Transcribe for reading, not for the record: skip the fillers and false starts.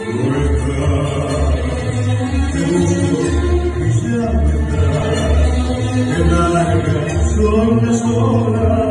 no estás, te busco y ya no estás, qué largas son las horas.